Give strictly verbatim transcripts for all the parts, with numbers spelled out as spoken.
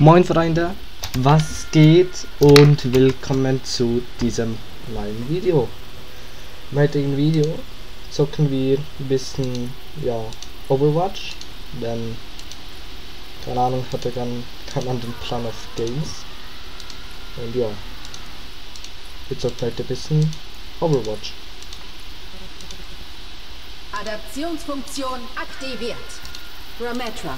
Moin Freunde, was geht und willkommen zu diesem neuen Video. Im heutigen Video zocken wir ein bisschen, ja, Overwatch, denn keine Ahnung, hatte keinen keinen anderen Plan of Games. Und ja, wir zocken heute ein bisschen Overwatch. Adaptionsfunktion aktiviert. Rametra.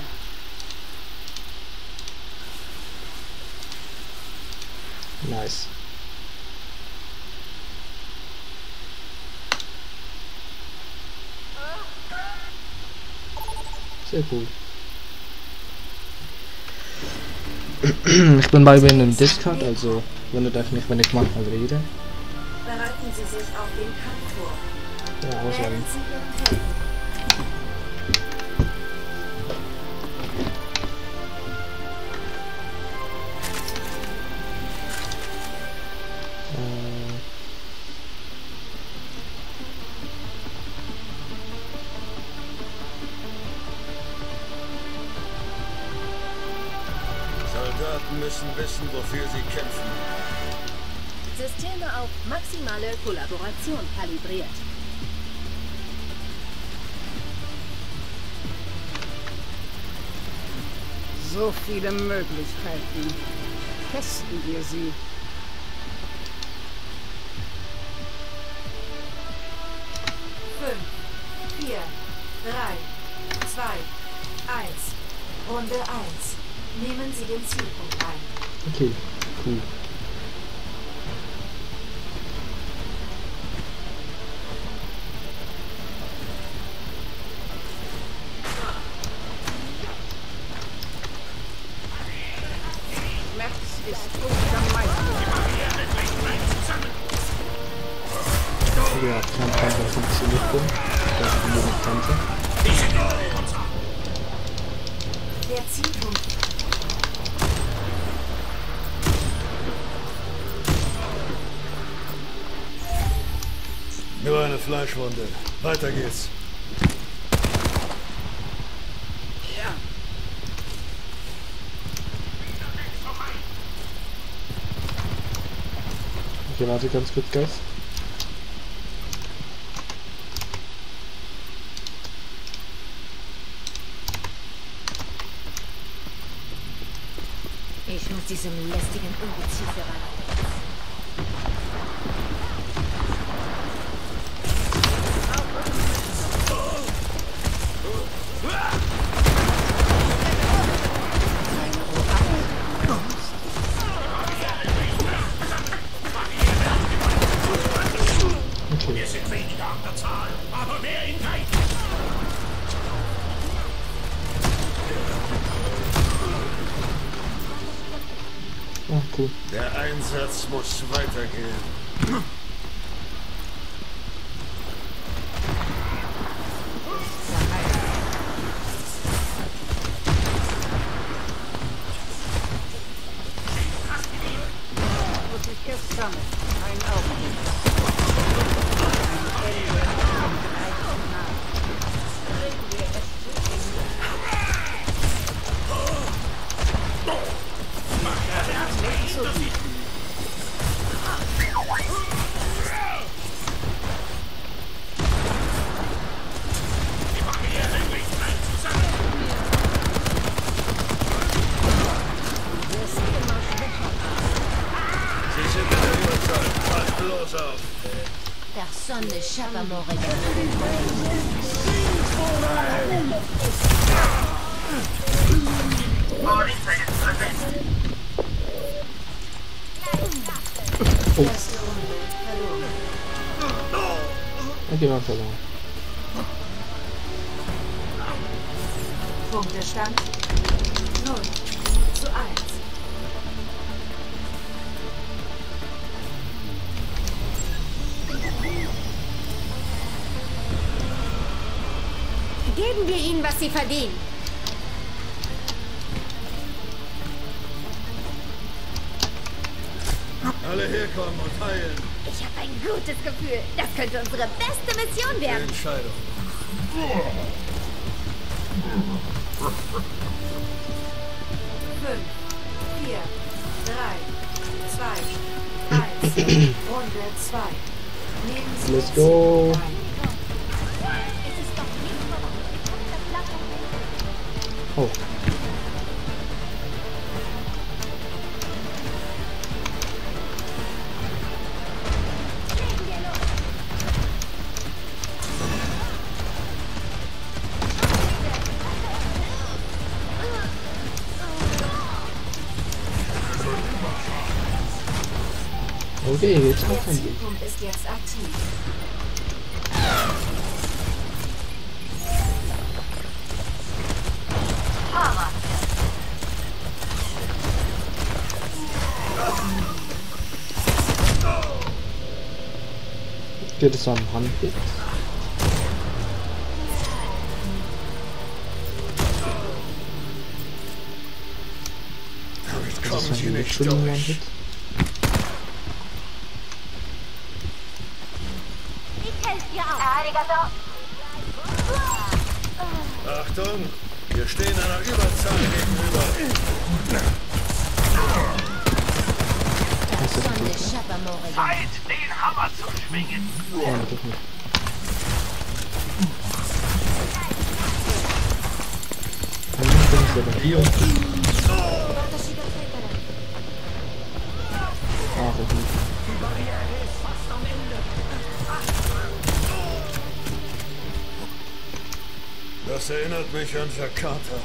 Nice. Sehr cool. Ich bin bei mir im Discord, also wundert euch nicht, wenn ich manchmal rede. Bereiten Sie sich auf den Kampf vor. Ja, auswählen. Soldaten müssen wissen, wofür sie kämpfen. Systeme auf maximale Kollaboration kalibriert. So viele Möglichkeiten. Testen wir sie. fünf, vier, drei, zwei, eins. Runde eins. Nehmen Sie den Zielpunkt ein. Okay, cool. Schmerz ist unser Meister. Ja, kein Kampf funktioniert gut. Das ist nur eine Kante. Der Zielpunkt. Nur eine Fleischwunde. Weiter geht's. Okay, warte ganz kurz, Guys. Ich muss diesem lästigen Ungeziefer ran. Okay. Wir sind weniger an der Zahl, aber mehr in Geist. Ah, cool. Der Einsatz muss weitergehen. Muss ich erst sammeln. Ein Augenblick. Ein Ende am gleichen Namen. Reden wir es zu Ende. Nicht so gut. Sie sind in der Überzahl. Passt bloß auf. Personne n'échappe à mon regard. Oh. Okay, wir haben verloren. Punktestand null zu eins. Geben wir ihnen, was sie verdienen. Alle herkommen und heilen. Ich habe ein gutes Gefühl. Das könnte unsere beste Mission werden. Entscheidung. fünf, zwei, eins. Runde zwei. Nehmen Sie Let's Ihr go. Zielpunkt ein. Es ist doch nicht vorbei. Ich kann das Blatt noch nicht. Oh. Legen wir los. Okay, jetzt Der auch ein Weg. Zielpunkt ist jetzt aktiv. Geht es am Handbild? Damit Das ist kommen Sie ein nicht Entschuldigung, durch. Handbild. Ich helfe dir auch. Arigato. Achtung, wir stehen einer Überzahl gegenüber. Das ist ein Bild. Zeit, den Hammer zu schwingen. Oh, nein, doch nicht. Dann bin ich selber hier. Ah, das nicht. Das erinnert mich an Jakarta.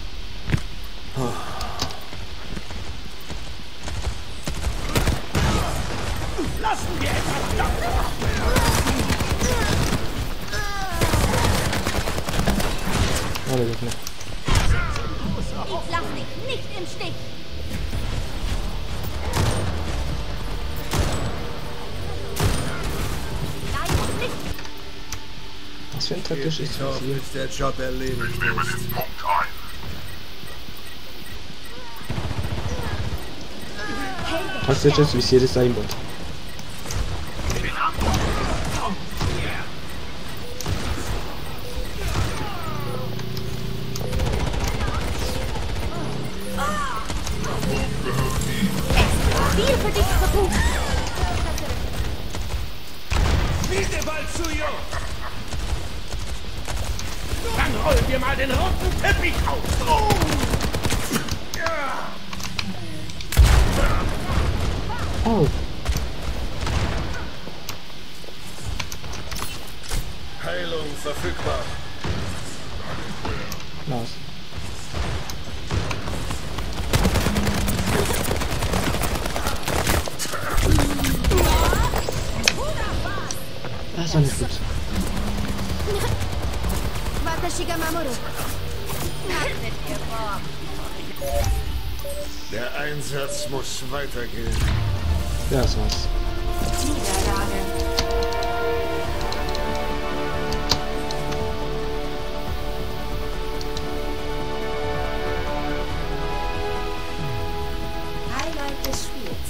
Lassen wir etwas da. Ah, das ist nicht. Ich lass dich nicht im Stich. Nein, nicht. Was für ein Taktisch ist das Auf, hier? bis der Job erledigt ist. Taktisches Visier des Aimbot. Viel für dich zu tun. Spielt den Ball zu, Jungs. Dann rollen wir mal den roten Teppich aus. Oh. Ja. Oh, Heilung verfügbar. Lars. Das war nicht gut. Watashi ga mamoru. Der Einsatz muss weitergehen. Ja, das war's. Niederlage. Highlight des Spiels.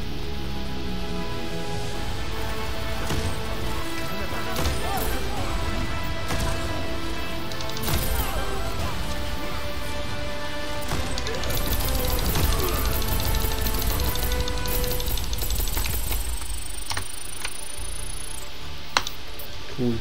Cool.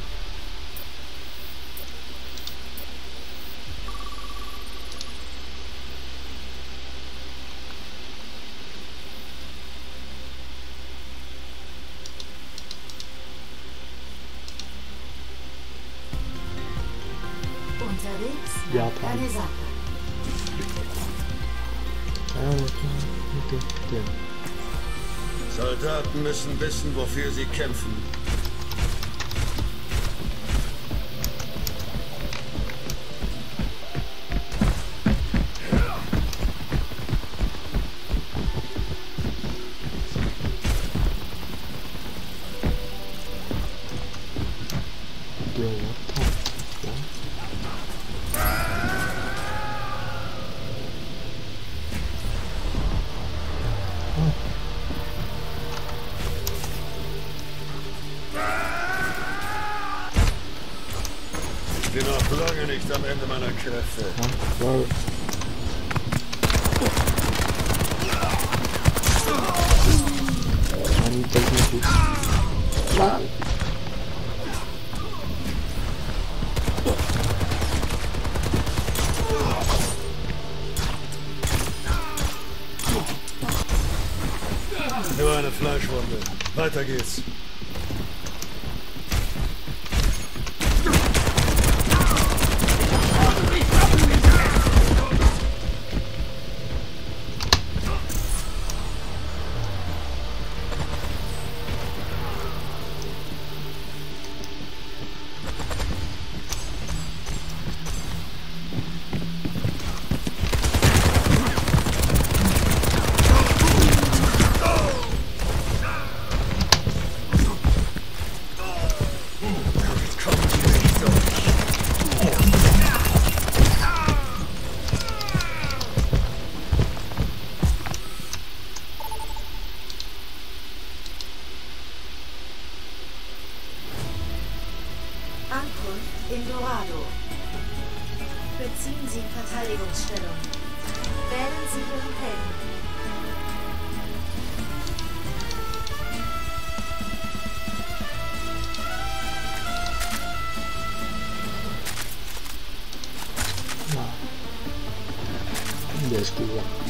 Unterwegs nach Japan. Kanesaka. Ja, mit, mit dem Ding. Soldaten müssen wissen, wofür sie kämpfen. Bro, what the fuck? Oh. Ich bin noch lange nicht am Ende meiner Kräfte. Ja, wow. Mann. Nur eine Fleischwunde. Weiter geht's. Ankunft in Dorado. Beziehen Sie Verteidigungsstellung. Wählen Sie Ihren Helden. Der ist gut.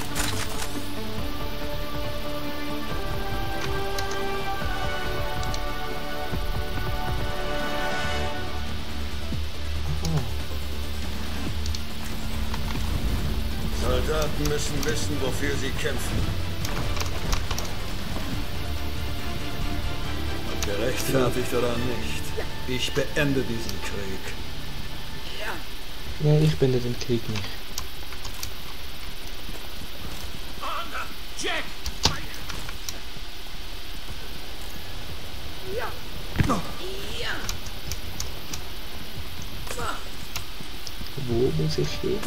Soldaten müssen wissen, wofür sie kämpfen. Ob gerechtfertigt oder nicht. Ich beende diesen Krieg. Nee, ich beende den Krieg nicht. Jack! Wo muss ich stehen?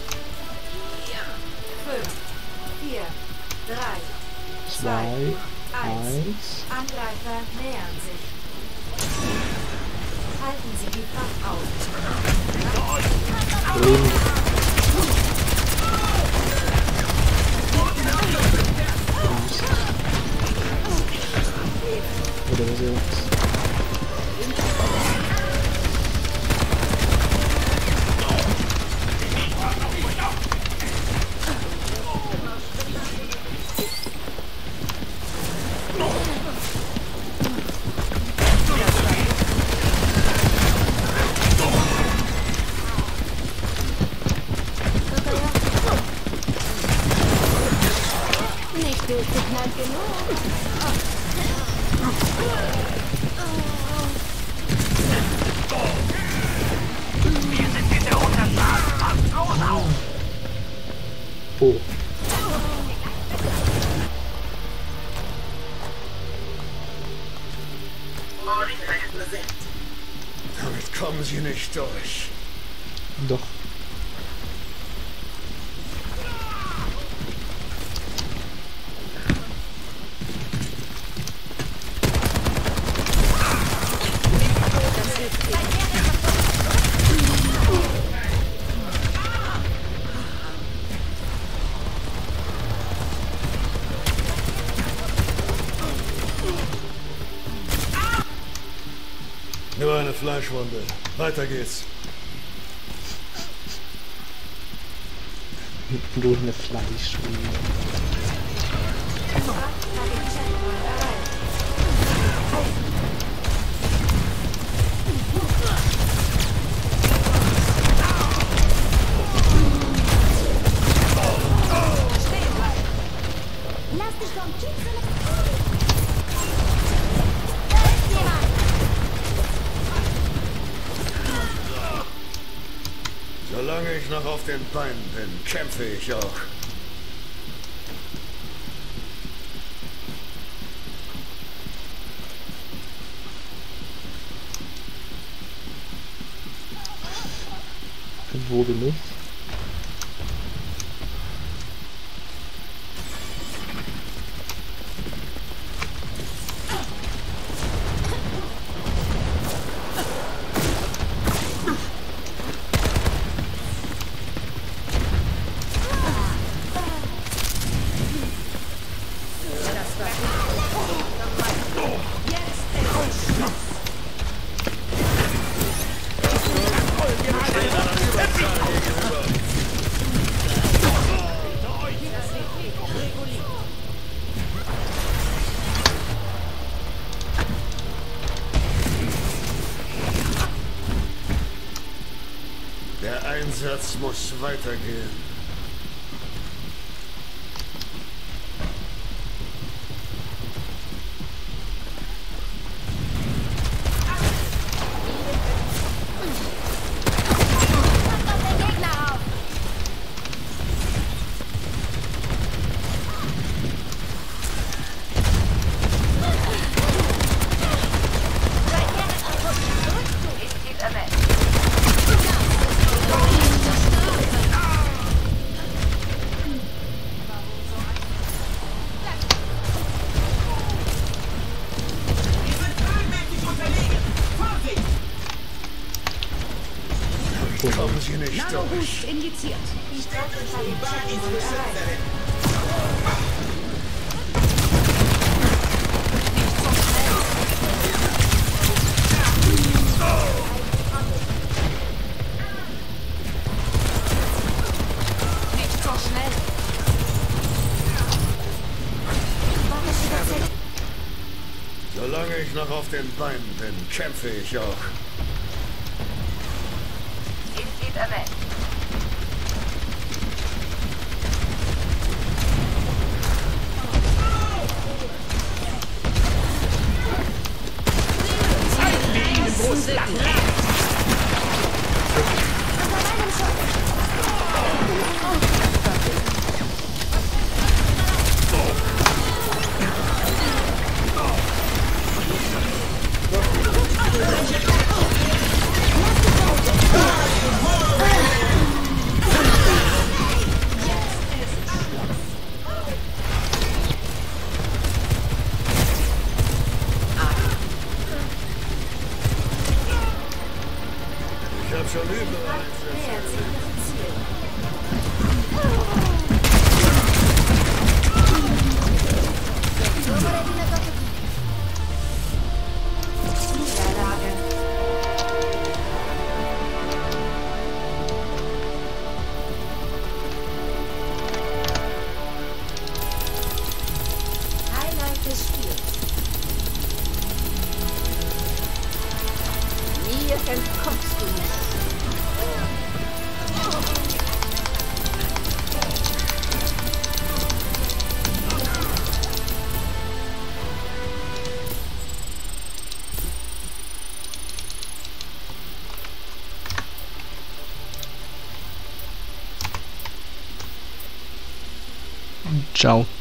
fünf, vier, drei, Zwei, eins. Angreifer nähern sich. Halten Sie die Front auf. Drin. Oder was jetzt? Nicht durchgeknallt genug. Oh. Damit kommen sie nicht durch. Doch. Nur eine Fleischwunde. Weiter geht's. Nur eine Fleischwunde. Lass dich vom Typ selektieren. Da ist jemand. Solange ich noch auf den Beinen bin, kämpfe ich auch. Wo bin ich? Jetzt ist irgendwo liegt. Der Einsatz muss weitergehen. Passt auf den Gegner auf! Kommen Sie nicht durch. Nano-Boost injiziert. Nicht so schnell. Solange ich noch auf den Beinen bin, kämpfe ich auch. Ich hab schon überall Einsätze. Nähert sich ihrem Ziel. Niederlage. Highlight des Spiels. Mir entkommst du nicht. Ciao.